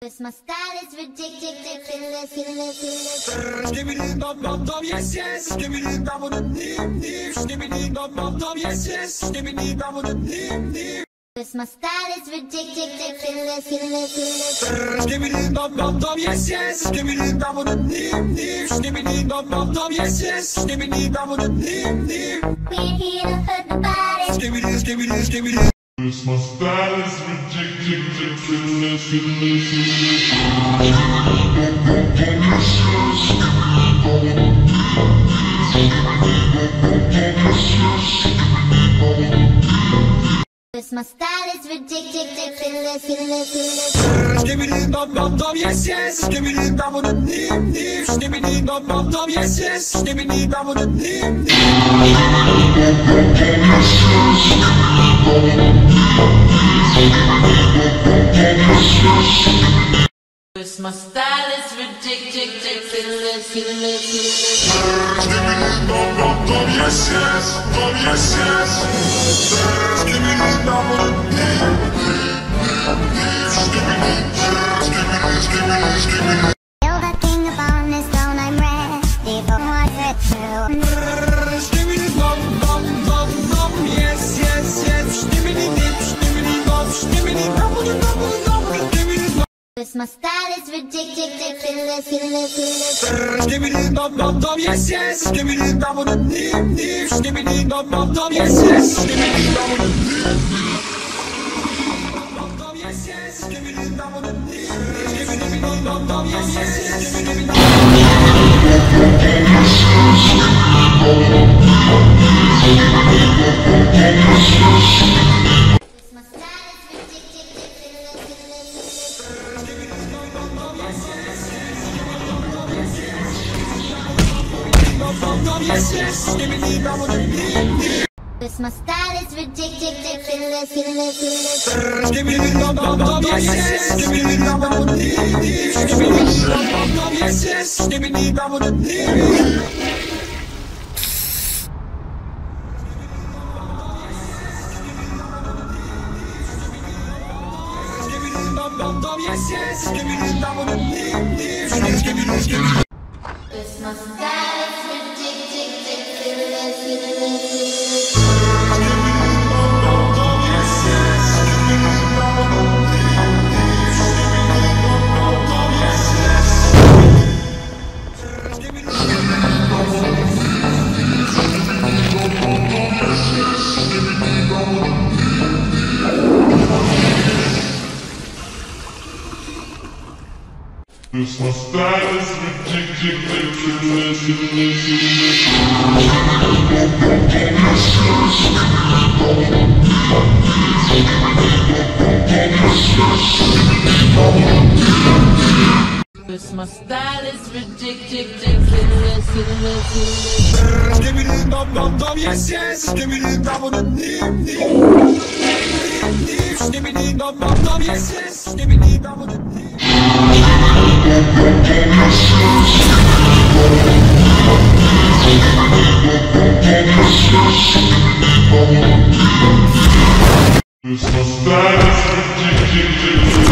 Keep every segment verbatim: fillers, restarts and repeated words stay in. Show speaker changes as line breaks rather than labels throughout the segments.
'Cause my style is ridiculous, ridiculous.
Skibbity dum dum dum, yes yes. Skibbity dum dum dim dim. Skibbity dum dum dum, yes yes. Skibbity dum dum dim dim.
'Cause my style is ridiculous, ridiculous.
Skibbity dum dum dum, yes yes. Skibbity dum dum dim dim. Skibbity dum dum dum, yes yes. Skibbity dum dum dim dim.
We ain't here to hurt nobody.
Skibbity skibbity skibbity.
Cause my style is ridiculous, ridiculous.
Cause my style is ridiculous, ridiculous.
Skibbity dum dum dum, yes yes. Skibbity dum dum dim dim. Skibbity dum dum dum, yes yes. Skibbity dum dum dim dim.
Cause my style is ridiculous, ridiculous.
Skibbity dum dum dum, yes yes. Dum yes yes. Skibbity dum dum dim dim dim. Skibbity skibbity skibbity skibbity.
Feel the king upon this throne, I'm ready for what it's to.
Skibbity dum dum dum dum, yes yes yes. Skibbity dip, skibbity dum, skibbity double double double. Skibbity dum.
Cause my style is ridiculous, ridiculous.
Skibbity dum dum dum, yes yes. Skibbity dum dum dim dim. Skibbity dum dum dum, yes yes. Skibbity dum dum dim dim. Dum dum yes yes. Skibbity dum dum dim dim. Skibbity dum dum yes yes. Skibbity dum
My style
yes yes. Skibbity dum dum dim dim.
Cause my style is ridiculous, ridiculous.
Skibbity dum dum dum, yes yes. Skibbity dum dum dim dim. Skibbity dum dum dum, yes yes. Skibbity dum dum dim dim. Skibbity dum dum dum, yes yes. Skibbity dum dum dim dim. Skibbity skibbity.
Cause my style is ridiculous, ridiculous.
Cause my style is ridiculous, ridiculous.
Cause my style is ridiculous, ridiculous.
Skibbity dum dum dum, yes yes. Skibbity dum dum dim dim. Skibbity dum dum dum, yes yes. Skibbity dum dum dim.
Cause my style is ridiculous.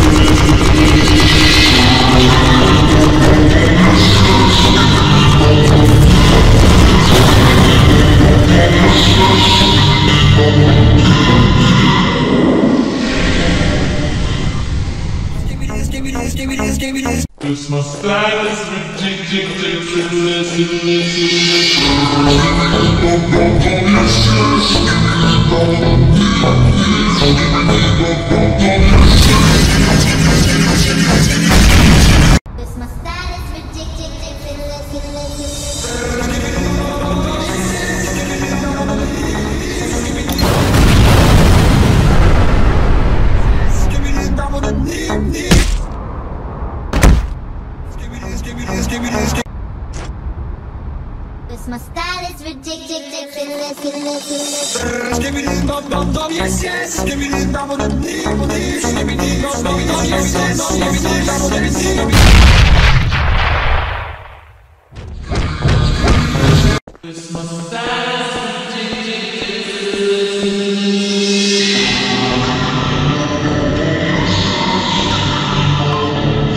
Cause my style is ridiculous,
Cause my style is ridiculous, ridiculous.
Skibbity dum dum dim dim. Skibbity skibbity skibbity skibbity.
Cause my style is ridiculous, ridiculous.
Skibbity dum dum dum, yes yes. Skibbity dum dum dim dim. Skibbity dum dum dum, yes yes. Skibbity dum dum dim.
Cause my style is ridiculous.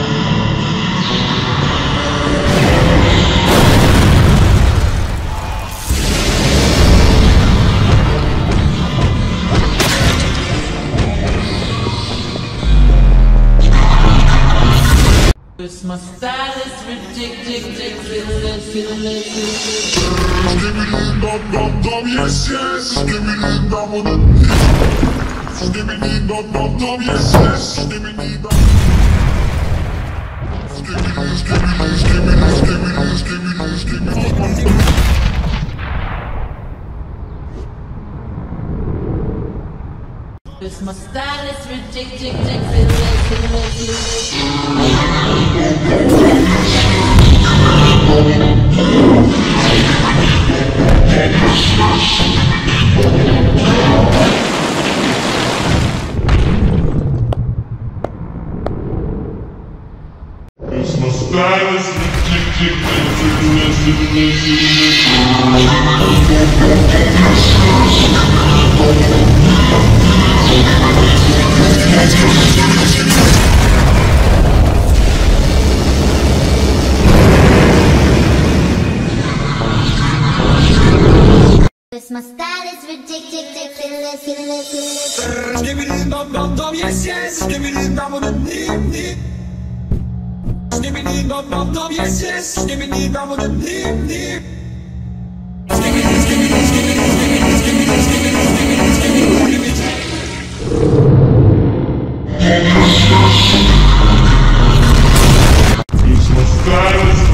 Cause my style is ridiculous.
Skibbity dum dum dum, yes yes. Skibbity dum dum. Skibbity dum dum dum, yes yes. Skibbity dum. Skibbity skibbity skibbity skibbity skibbity skibbity.
Cause my style is ridiculous.
Cause my style is
Cause my style is ridiculous.
Skibbity dum dum dum, yes yes. Skibbity dum dum dim dim. Skibbity dum dum dum, yes yes. Skibbity dum dum dim dim. Skibbity skibbity skibbity skibbity skibbity skibbity skibbity skibbity.
Cause my style is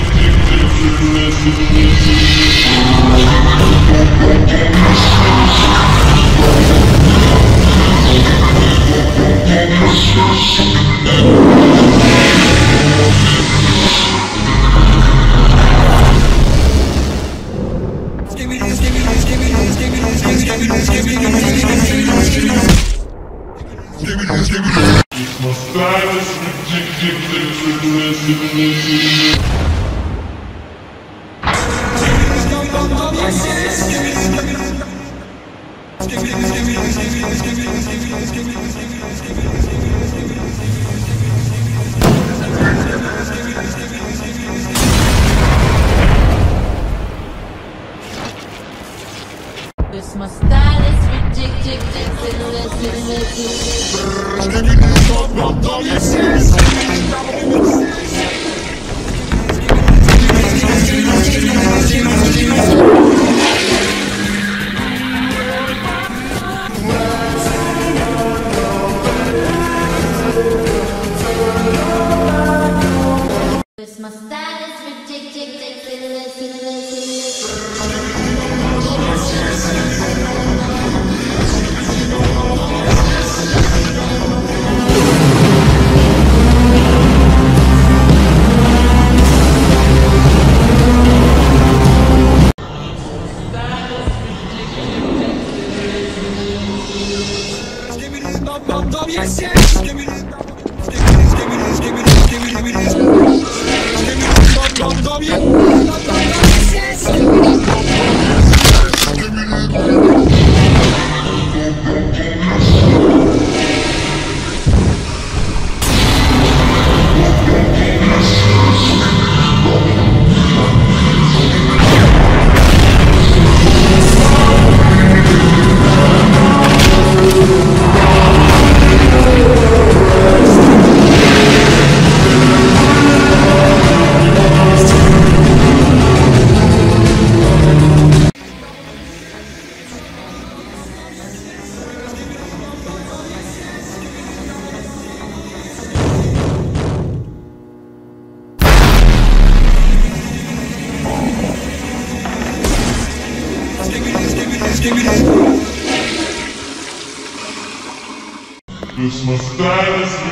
Cause my style is ridiculous.
Skibbity dum dum dum, yes yes. Skibbity dum dum dum.
Cause my style is ridiculous.
Skibbity dum dum dum, yes yes. Skibbity dum dum. Skibbity skibbity skibbity skibbity skibbity. Skibbity dum dum dum, yes dum dum dum, yes yes. Skibbity dum dum. Skibbity dum dum.
Cause my style is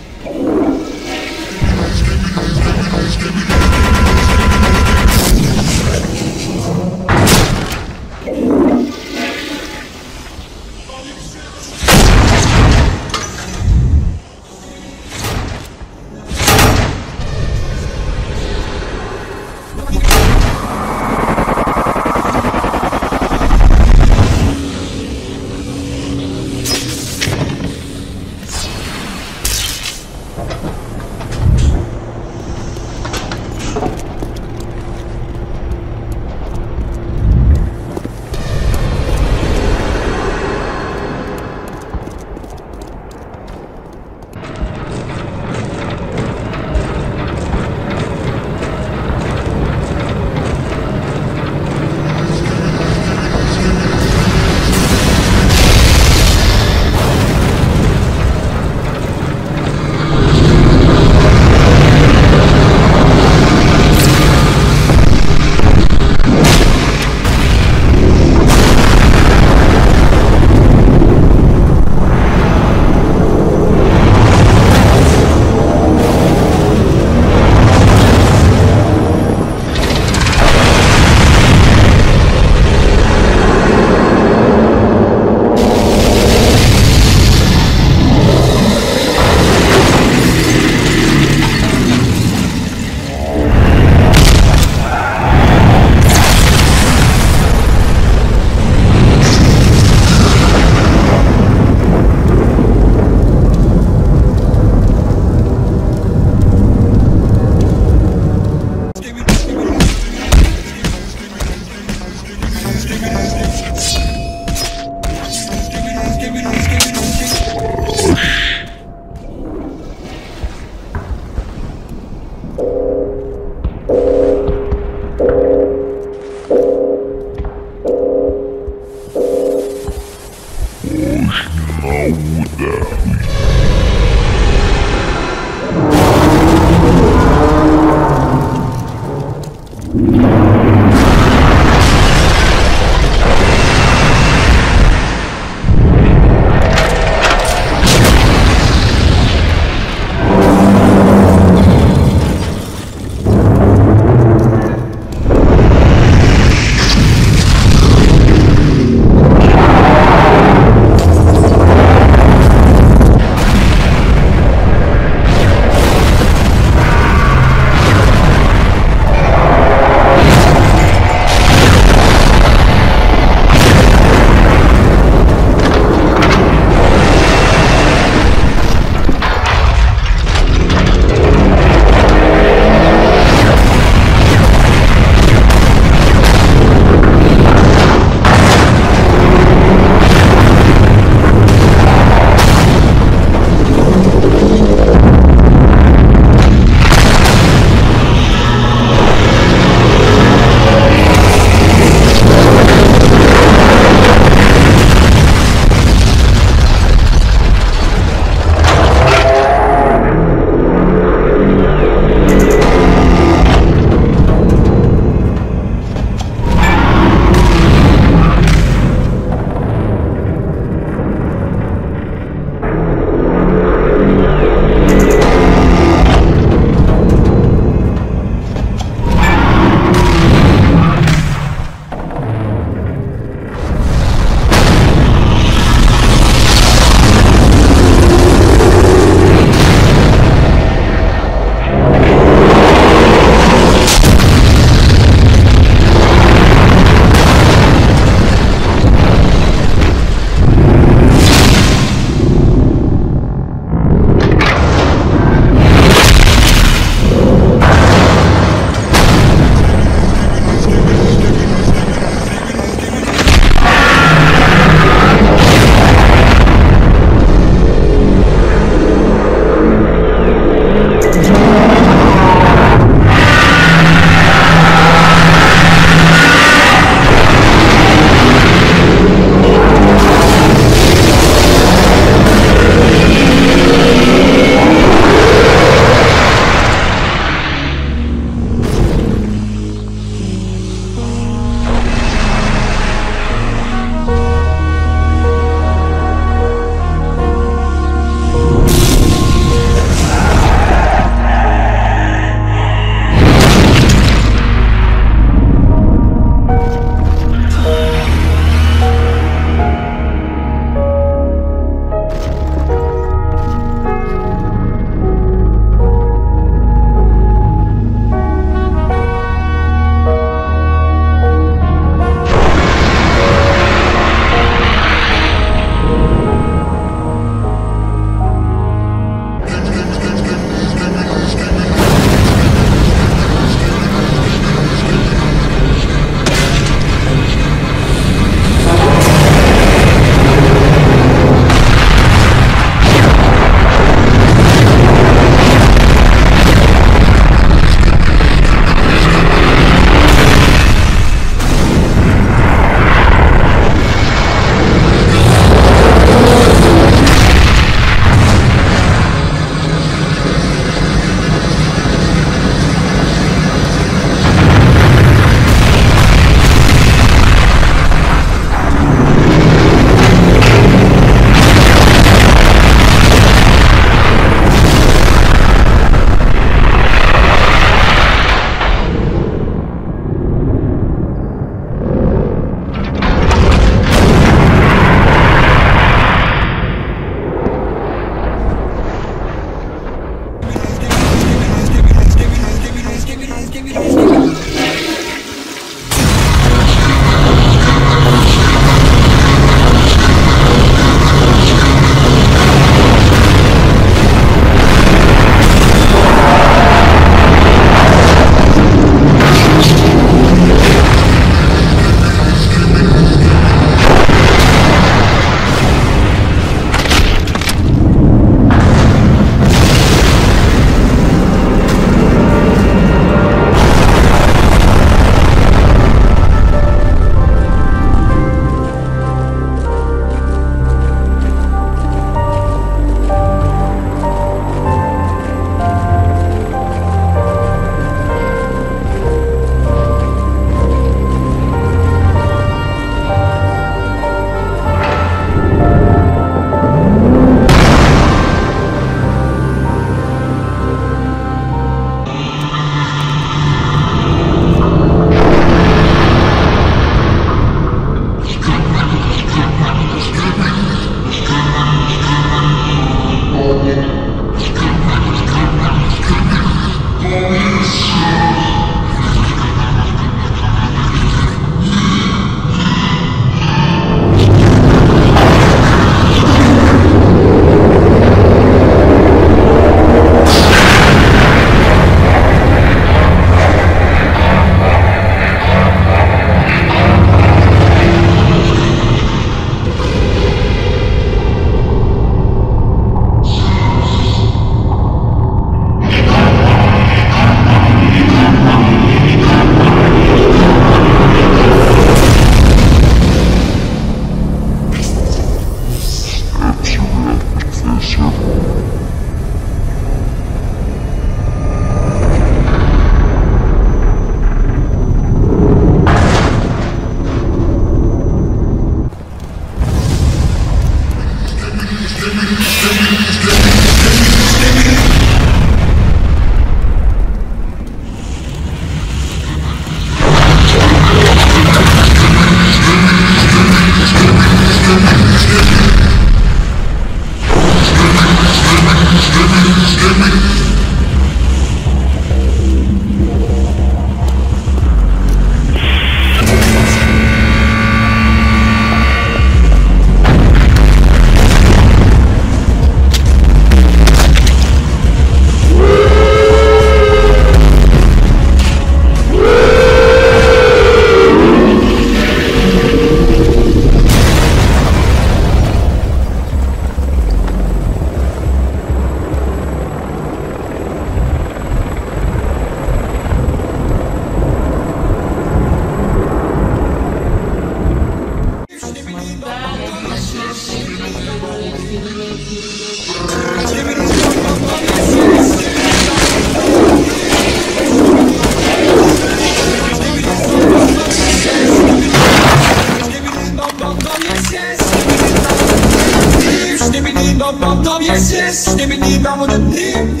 Dum dum dum, yes yes, give me the dum dum dum.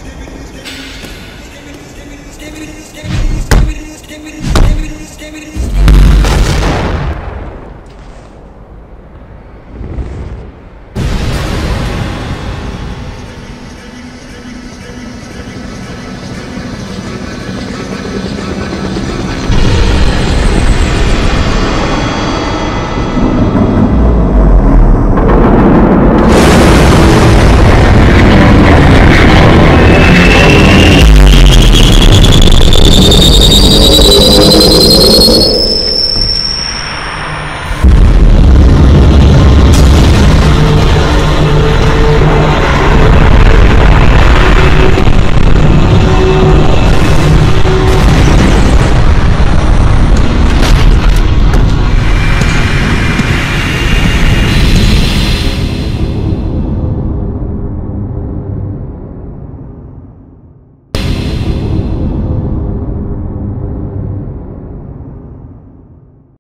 Give me, give me, give me, give me, give me, give me, give me, give me, give me.